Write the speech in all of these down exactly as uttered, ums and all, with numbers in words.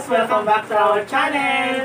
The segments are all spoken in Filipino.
Welcome back to our channel!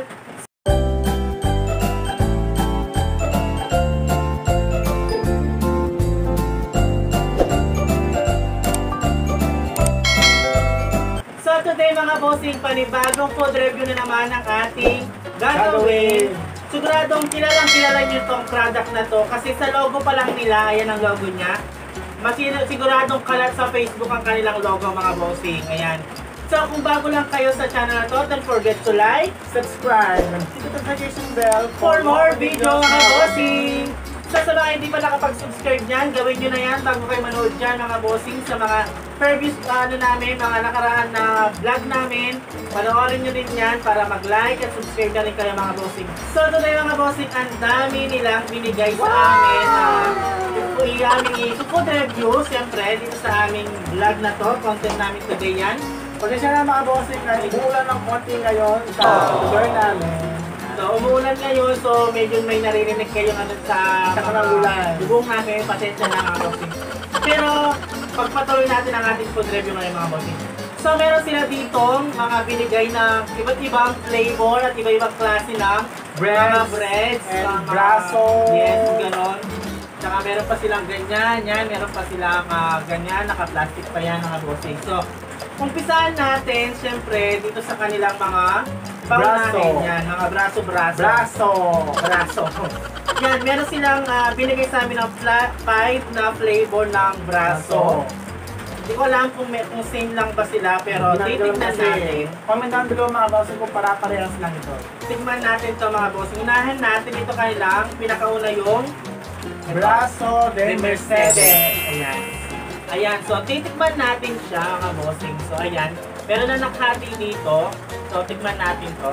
So today mga bossing, panibagong food review na naman ang ating gagawin. Siguradong kilalang kilala nyo itong product na to kasi sa logo pa lang nila, ayan ang logo niya. Siguradong kalat sa Facebook ang kanilang logo mga bossing. Ayan. So kung bago lang kayo sa channel na to, don't forget to like, subscribe, and hit the notification bell for more video mga bossing. So sa mga hindi pa nakapag-subscribe dyan, gawin nyo na yan bago kayo manood dyan mga bossing sa mga previous ano namin, mga nakaraan na vlog namin. Panoorin nyo din yan para mag-like at subscribe na rin kayo mga bossing. So today mga bossing, ang dami nilang binigay sa amin na uh, i-aming food review, siyempre dito sa aming vlog na to, content namin today yan. Pasensya na mga bossing na umuulan ng konti ngayon sa lugar namin. So, umuulan ngayon, so medyo may naririnig kayong ano sa ulan. Lubong namin, pasensya na mga bossing. Pero, pagpatuloy natin ang ating food review ngayon mga bossing. So, meron sila ditong mga binigay na iba't ibang flavor at iba-ibang klase ng breads, mga breads, and mga, braso. Yes, ganon. Tsaka meron pa silang ganyan, yan, meron pa silang uh, ganyan, naka-plastic pa yan mga bossing. So, umpisahan natin, syempre, dito sa kanilang mga braso. Yan, mga braso-braso. Braso. Braso. Yan, meron silang uh, binigay sa amin ng five na flavor ng braso. Hindi ko alam kung, may, kung same lang ba sila, pero titignan natin. Comment down below mga bossing kung para-parehas lang ito. Tignan natin to mga bossing. Unahan natin ito kanilang, pinakauna yung Braso de Mercedes. Ayan. Ayan, so titikman natin siya mga bossing. So ayan, meron na nakhati dito. So tikman natin to.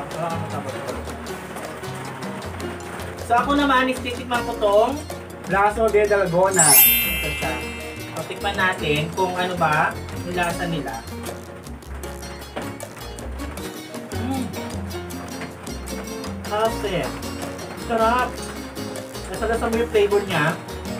So ako naman is titikman ko tong Braso de Dalgona. ito siya. So tikman natin kung ano ba yung lasa nila. Mm. Kasi, sarap. Nasa-lasa mo yung flavor niya.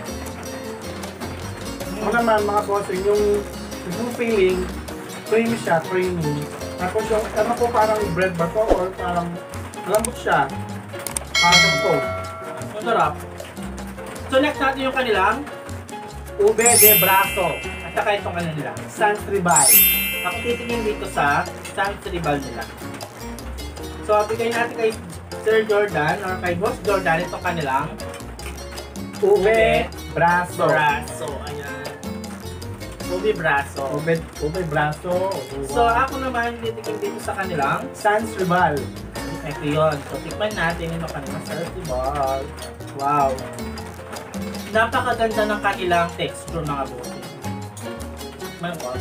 Ako naman mga bossing, yung, yung feeling, creamy siya, creamy. Tapos yung, ano po parang bread ba to or parang malambot siya. Parang po. Masarap. So next natin yung kanilang Ube de Braso. at saka itong ano nila. Sans Tribal. Ako titingin dito sa Sans Tribal nila. So bigay natin kay Sir Jordan or kay Boss Jordan itong kanilang Ube Braso. Braso. Ayan. Ube Braso. Ube, ube Braso. So ako naman titingin dito sa kanilang Sans Tribal. ito yun. So tikman natin yung kanilang Sans Tribal. Wow. Napakaganda ng kanilang texture mga bossing. Man ko.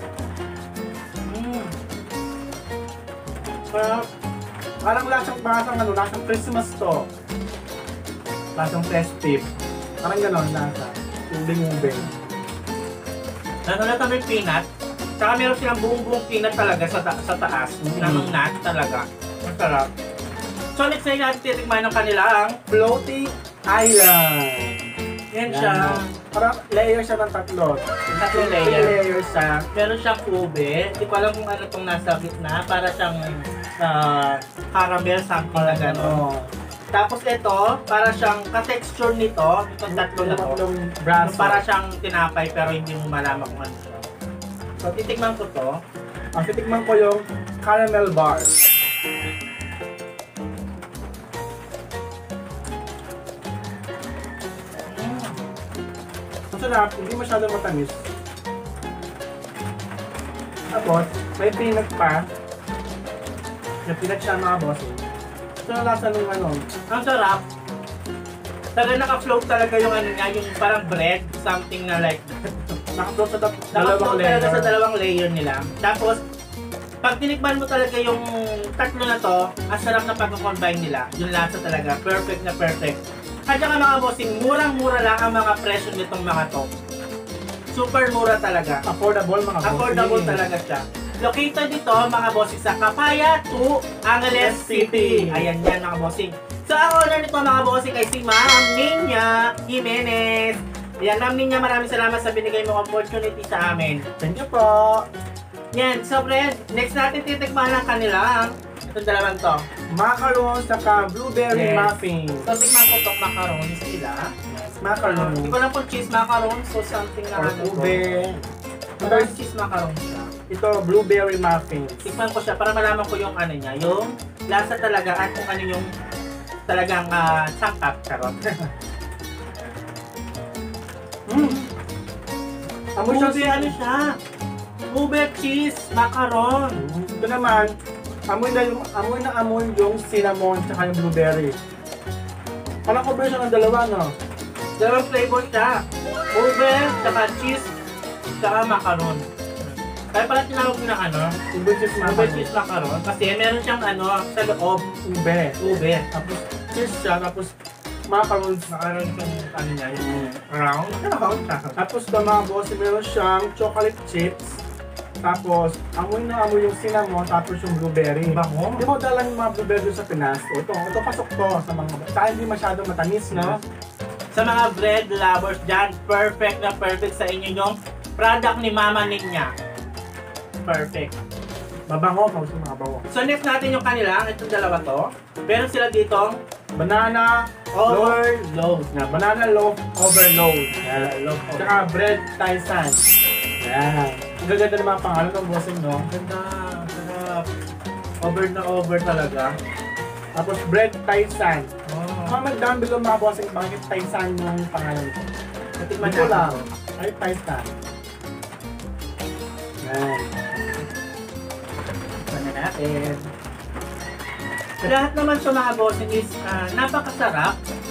Mmm. Parang, parang lasang, lasang ano, lasang Christmas to. Lasang festive. Parang gano'n lasa. Ubing-ubing. Nakalata may peanut. Tsaka meron silang buong-buong peanut talaga sa, ta sa taas. Mm. Ng nut talaga. Masarap. So next na natin titikman ng kanilang Floating Island. yan siya. Parang layer siya ng tatlo. Tatlong layer. layer siya. Meron siyang ube. Hindi ko alam kung ano itong nasa gitna. Para siyang uh, caramel something na gano'n. Oh. Tapos ito, para siyang ka-texture nito, itong tatlo na to. Tatlong braso. Para siyang tinapay pero hindi mo malaman kung ano siya. So titikman ko to. Ang titikman ko yung caramel bars. Masarap, hindi masyadong matamis. Tapos, may peanut pa. Yung peanut siya mga bossing. Ito ang lasa ng ano. Ang sarap. Talaga naka-float talaga yung ano niya, yung parang bread, something na like Nakaploat sa dalawang naka-float layer. talaga sa dalawang layer nila. Tapos, pag tinikman mo talaga yung tatlo na to, ang sarap na pag-combine nila. Yung lasa talaga, perfect na perfect. At saka mga bossing, murang-mura lang ang mga presyo nitong mga to. Super mura talaga. Affordable mga bossing. Affordable talaga siya. Located dito mga bossing sa Capaya to Angeles City. Ayan yan mga bossing. So ang owner nito mga bossing ay si Ma'am Ninya Jimenez. Ayan Ma'am Ninya, maraming salamat sa binigay mong opportunity sa amin. Thank you po. Yan, so friend, next natin titikman ang kanilang itong dalawang to. Macaron saka blueberry Yes. muffin. So, tikman ko itong macarons nila. Macaron. Hindi ko lang kung cheese macarons so something na Or ano to. ube. Parang cheese macarons siya. Ito, blueberry muffins. Tikman ko siya para malaman ko yung ano niya, yung lasa talaga at kung ano yung talagang uh, sangkap. Charot. Mm. Amoy siya Ube, ano siya? Ube, cheese, macaron. Ito naman, amoy na yung amoy na amoy yung cinnamon tsaka yung blueberry. Parang combination ng dalawa, no? Dalawang flavor siya. Ube, tsaka cheese, tsaka macaron. Kaya pala tinawag na ano, Ube cheese ube, macaron. cheese, macaron. Kasi meron siyang ano, sa loob, Ube. ube. Tapos cheese siya, tapos macarons. Macaron yung ano niya, yung round. Round. Tapos ito mga boss, meron siyang chocolate chips. Tapos, amoy na amoy yung cinnamon, tapos yung blueberry. Bango. Hindi mo dala yung mga blueberry sa Pinas. O, ito, ito pasok to sa mga, saka hindi masyado matamis, no? Sa mga bread lovers dyan, perfect na perfect sa inyo yung product ni Mama Ninya. Perfect. Mabango, pag sa mga bango. So next natin yung kanila, itong dalawa to. Meron sila ditong Banana overload. na banana loaf overload. Yeah, loaf overload. Tsaka bread taisan. Yan. Ang gaganda ng mga pangalan ng bossing, no? Ganda, sarap. Over na over talaga. Tapos bread taisan. Oh. Comment down below mga bossing, bakit taisan yung pangalan ko? Natikman Ito natin lang. to. Ay, taisan. Yan. Tikman na natin. Lahat naman sa mga bossing is ah, napakasarap.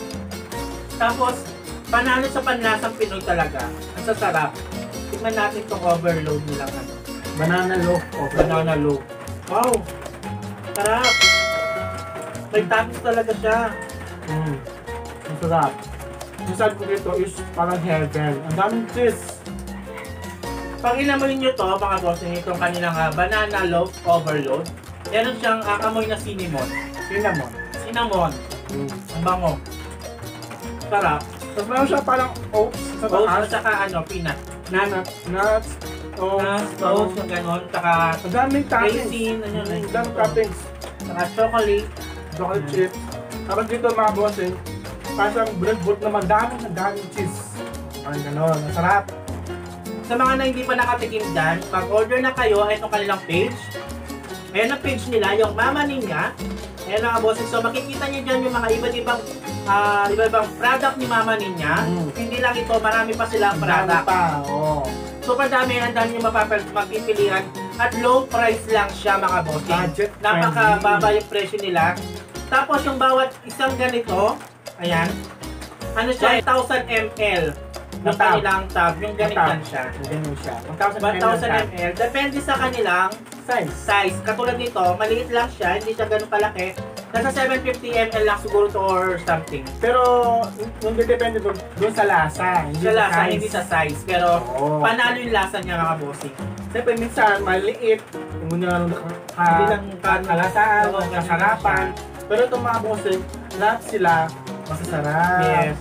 Tapos, panalo sa panlasang Pinoy talaga. Ang sasarap. Tikman natin itong overload nilang ano. Banana loaf overload. Banana loaf. Wow! Sarap! May toppings talaga siya. Mm. Ang sarap. Yung sabi ko dito is parang heaven. Ang daming cheese. Pag inamoy nyo to, mga bossing, itong kanilang ah, banana loaf overload, meron siyang ah, amoy na cinnamon. Cinnamon. Cinnamon. Mm. Ang bango. Sarap. Tapos meron siya parang oats sa Oats taas. at saka ano, peanut. Nuts. Nuts. Oats. Nuts, parang- oats, yung ganon. Saka Ang daming toppings. raisin, ano, Mm, raisin. Ang daming toppings. Saka chocolate. Chocolate chips. Tapos dito mga bossing, parang bread boat na madaming ang daming cheese. Parang ganon. Ang sarap. Sa mga na hindi pa nakatikim dyan, pag-order na kayo, ay itong kanilang page. Ayan ang page nila, yung Mama Ninya. Ayan mga bossing. So makikita niyo dyan yung mga iba't ibang ah, iba-ibang product ni Mama Ninya. Mm. Hindi lang ito, marami pa silang Ang dami product. pa. Oo. Super dami, ang dami yung mapapal magpipilian. At low price lang siya mga bossing. Budget Napakababa yung presyo nila. Tapos yung bawat isang ganito, ayan, ano siya, one thousand milliliters ng Na tab. kanilang tab. Yung ganito siya. Ganyan siya. one thousand milliliters. Depende sa kanilang size. size. Katulad nito, maliit lang siya, hindi siya ganun kalaki. Nasa seven fifty milliliters lang siguro to or something. Pero, hindi depende doon, doon sa lasa. Hindi Sa lasa, size. hindi sa size. Pero, Oo. panalo yung lasa niya mga bossing. Siyempre, minsan, maliit. Hindi na lang Hindi lang kalasaan, Oo, ganun kasarapan. Pero itong mga bossing, lahat sila masasarap. Yes.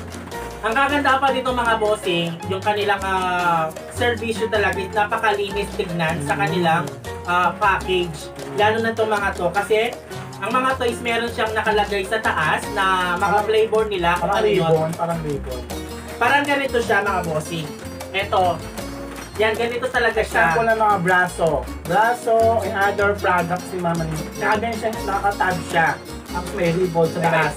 Ang kaganda pa dito mga bossing, yung kanilang ah, servisyo talaga, napakalinis tignan sa kanilang ah, package. Lalo na itong mga to. Kasi, ang mga toys meron siyang nakalagay sa taas na mga flavor nila. Kung Parang ano yun. ribbon, parang ribbon. Parang ganito siya mga bossing. Ito. Yan, ganito talaga siya. Example ng mga braso. Braso and other products ni Mama Ninya. Nakagan siya, nakatab siya. Tapos may ribbon sa taas.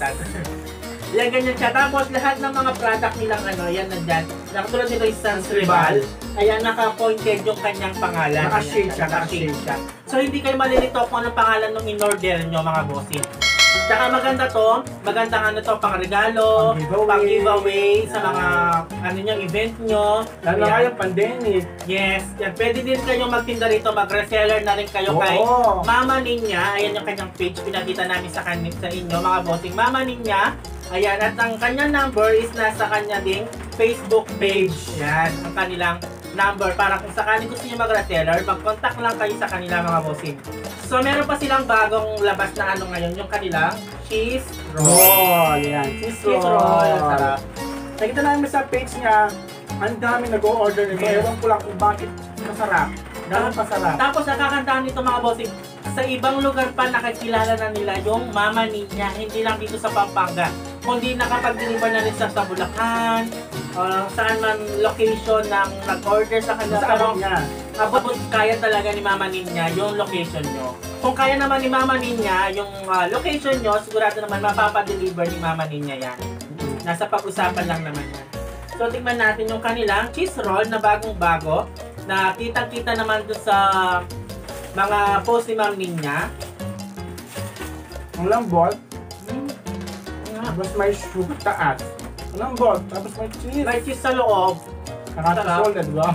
Yan, ganyan siya. Tapos lahat ng mga product nilang ano, yan nandyan. Nakatulad nito yung Sans Rival. Ayan, naka-pointed yung kanyang pangalan. Naka-shade Ayan, siya, naka-shade naka-shade. siya. So hindi kayo malilito kung anong pangalan ng in-order nyo mga bossing. Tsaka maganda to, magandang ano to, pang regalo, Pang-giveaway. pang giveaway sa mga ano nyo, event nyo. Lalo na Ayan. kayong pandemic. Yes, yan. Pwede din kayong magtinda rito, mag-reseller na rin kayo kay Oo. Mama Ninya. Ayan yung kanyang page, pinakita namin sa, kan sa inyo mga bossing. Mama Ninya. Ayan, at ang kanyang number is nasa kanya ding Facebook page. Yan, ang kanilang number. Para kung sakaling gusto nyo mag-reseller, mag-contact lang kayo sa kanila mga bossing. So, meron pa silang bagong labas na ano ngayon, yung kanilang cheese roll. Roll. Yan. Cheese Cheese roll. roll, sarap. Nakita namin sa page niya, ang dami nag-o-order nito. Yes. Ewan ko lang kung bakit masarap. Ganun pasarap. Tapos nakakantahan nito mga bossing, sa ibang lugar pa nakikilala na nila yung Mama Ninya, hindi lang dito sa Pampanga, kundi nakapag-deliver na rin sa, sa Bulacan, uh, saan man location ng nag-order sa kanila. Sa Pero abot niya. abot kaya talaga ni Mama Ninya yung location nyo. Kung kaya naman ni Mama Ninya yung uh, location nyo, sigurado naman mapapa-deliver ni Mama Ninya yan. Nasa pag-usapan lang naman yan. So tingnan natin yung kanilang cheese roll na bagong-bago, na kitang-kita naman doon sa mga post ni Ma'am Ninya. Ang lambot, Hmm. tapos may sugar taas. Ang lambot, tapos may cheese. May cheese sa loob. Nakasasol na, di ba?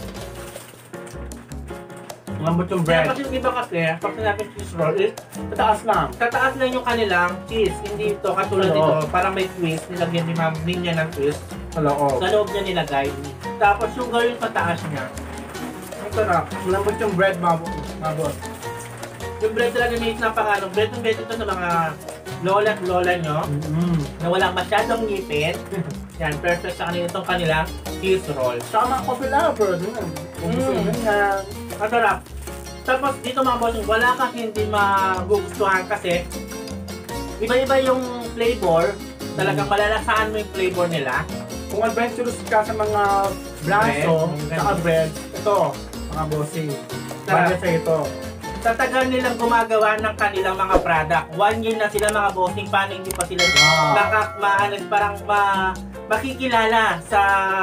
Ang lambot yung Kaya bread. kasi yung iba kasi, pag sinabing cheese roll is, Taas lang. tataas lang yung kanilang cheese. Hindi ito katulad Sa dito, loob. parang may twist. Nilagyan ni Ma'am Ninya ng twist. Sa loob. Sa loob niya nilagay. Tapos sugar yung pataas niya. Ang sarap. Ang lambot yung bread, mabot. Mabot. Yung bread talaga may napakano. Bread ng bread ito sa mga lola at lola nyo Mm-hmm. na walang masyadong ngipin. Yan, perfect sa kanila itong kanilang cheese roll. Tsaka mga coffee lover, ganyan. Kung gusto Mm. nyo ganyan. Ang sarap. Tapos dito mga bossing, wala kang hindi magugustuhan kasi iba-iba yung flavor. Talagang malalasahan mo yung flavor nila. Kung adventurous ka sa mga braso, Bread. tsaka bread, ito, mga bossing. Sarap. Bagay sa ito. Sa tagal nilang gumagawa ng kanilang mga product, one year na sila mga bossing, paano hindi pa sila Wow. maka, maano, parang ma, makikilala sa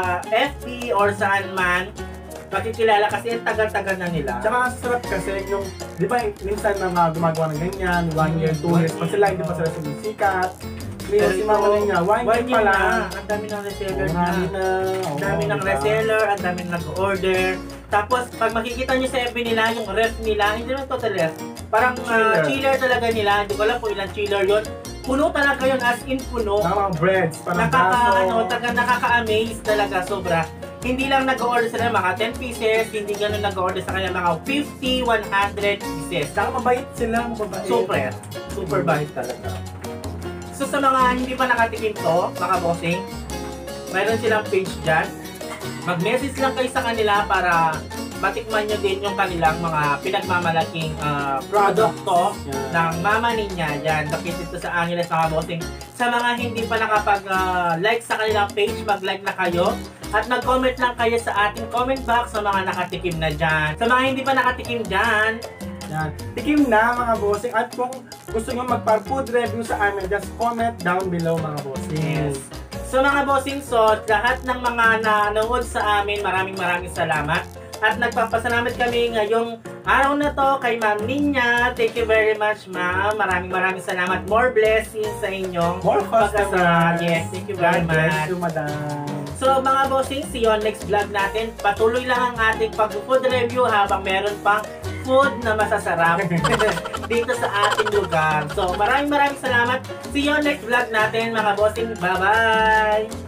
F B or saan man, makikilala kasi ang tagal-tagal na nila. Tsaka ang sarap kasi yung, di ba minsan mga gumagawa ng ganyan, one year, two years, pa sila, hindi pa sila sumisikat. Pero si Mama Ninya, one year One pa year lang. na, ang dami ng reseller Ang na. dami na. Ang dami Oo, ng diba? reseller, ang dami nag-order. Tapos, pag makikita nyo sa F B nila, yung ref nila, hindi naman total ref. Parang ah, Chiller. chiller talaga nila. Hindi ko alam kung ilang chiller yun. Puno talaga yun, as in puno. Tsaka mga breads, parang Nakaka, braso. ano, taga, nakaka-amaze talaga, sobra. Hindi lang nag-order sila mga ten pieces, hindi ganun nag-order sa kanya mga fifty, one hundred pieces. Tsaka mabait sila, mabait. Super, super bait talaga. So sa mga hindi pa nakatikim to, mga bossing, mayroon silang page dyan. Mag-message lang kayo sa kanila para matikman nyo din yung kanilang mga pinagmamalaking ah, produkto Yan. ng Mama Ninya. Yan, located to sa Angeles, mga bossing. Sa mga hindi pa nakapag-like sa kanilang page, mag-like na kayo. At mag-comment lang kayo sa ating comment box sa mga nakatikim na dyan. Sa mga hindi pa nakatikim dyan, Yan. Tikim na mga bossing. At kung gusto nyo magpa-food review sa amin, just comment down below mga bossing. yes. So mga bossing, so lahat ng mga nanood sa amin, maraming maraming salamat. At nagpapasalamat kami ngayong araw na to kay Ma'am Ninya. Thank you very much, Ma'am. Maraming maraming salamat. More blessings sa inyong More pagkasama. customers. Yes, thank you very God bless much. you, madam. So mga bossing, see you on next vlog natin. Patuloy lang ang ating pag-food review habang meron pang food na masasarap dito sa ating lugar. So maraming maraming salamat. See you on next vlog natin mga bossing. Bye-bye!